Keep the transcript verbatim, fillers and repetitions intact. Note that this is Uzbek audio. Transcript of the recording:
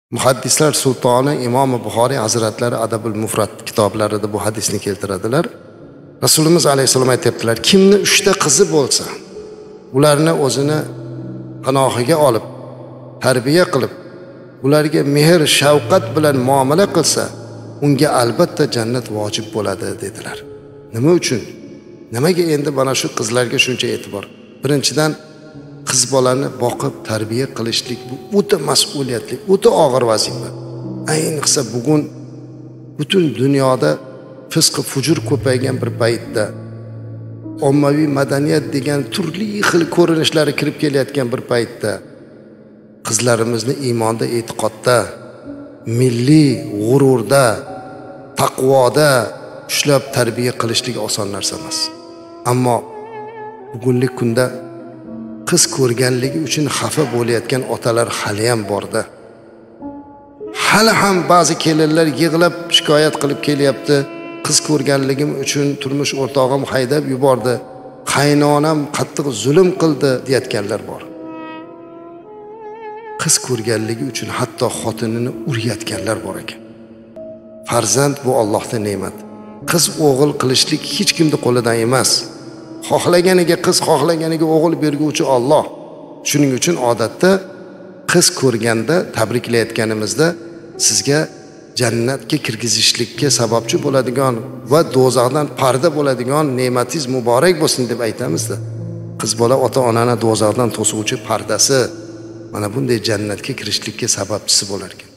Muhaddislar sultoni Imom Buxoriy hazratlari Adabul Mufrad kitoblarida bu hadisni keltiradilar. Rasulimiz alayhisalom aytibdilar, kimni uchta qizi bo'lsa, ularni o'zini panohiga olib, tarbiya qilib, ularga mehr, shafqat bilan muomala qilsa, unga albatta jannat vojib bo'ladi dedilar. Nima uchun? Nimaga endi mana shu qizlarga shuncha e'tibor? Birinchidan, qiz bolani boqib tarbiya qilishlik bu o'ta mas'uliyatli, o'ta og'ir vazifa. Ayniqsa bugun butun dunyoda fisq fujur ko'paygan bir paytda, ommaviy madaniyat degan turli xil ko'rinishlari kirib kelayotgan bir paytda qizlarimizni iymonda, e'tiqodda, milliy g'ururda, taqvoda ushlab tarbiya qilishlik oson narsa emas. Ammo bugungi kunda qiz ko'rganligi uchun xafa bo'layotgan otalar hali ham borda. Hali ham ba'zi kelinlar yig'lab shikoyat qilib kelyapti. Qiz ko'rganligim uchun turmush o'rtog'im haydab yubordi, qaynonam qattiq zulm qildi deyotganlar bor. Qiz ko'rganligi uchun hatto xotinini urayotganlar bor ekan. Farzand bu Allohning ne'mati. Qiz o'g'il qilishlik hech kimning qo'lidan emas. Xohlaganiga qiz, xohlaganiga o'g'il berguvchi Alloh. Shuning uchun odatda qiz ko'rganda tabriklayotganimizda sizga jannatga kirgizishlikka sababchi bo'ladigan va do'zaxdan parda bo'ladigan ne'matingiz muborak bo'lsin deb aytamizda. Qiz bola ota-onani do'zaxdan to'suvchi pardasi, mana bunday jannatga kirishlikka sababchisi bo'lar ekan.